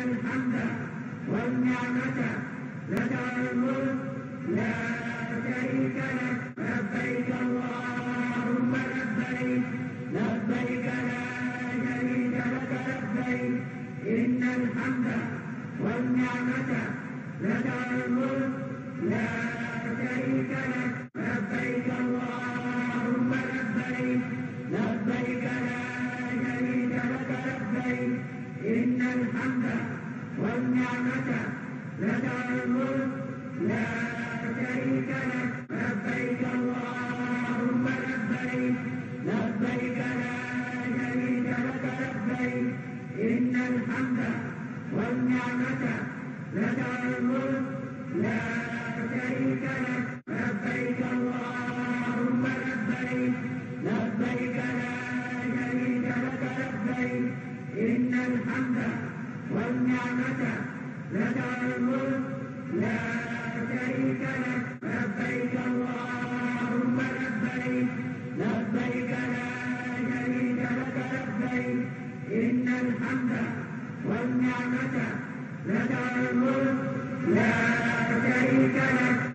الحمد والنعمة لك الملك لا شريك لك لبيك اللهم لبيك لبيك لا شريك لك لبيك إن الحمد والنعمة لك الملك لا شريك لك لبيك اللهم لبيك لبيك لا شريك لك لبيك إن الحمد والنعمة لك الملك لا شريك لك لبيك اللهم لبيك لبيك لا شريك لك لبيك إن الحمد والنعمة لك الملك لا شريك لك لبيك اللهم لبيك لبيك لا شريك لك لبيك إن الحمد والنعمة لك الملك لا شريك لك لبيك اللهم لبيك لبيك لا شريك لك لبيك إن الحمد والنعمة لك الملك لا شريك لك